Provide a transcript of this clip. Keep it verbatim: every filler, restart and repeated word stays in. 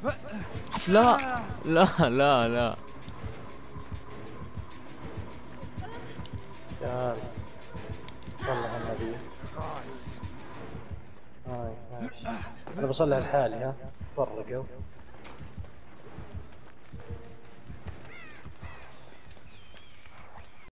لا لا لا لا. تعال والله النبي. هاي ماشي. انا بصلح لحالي ها. فرقوا.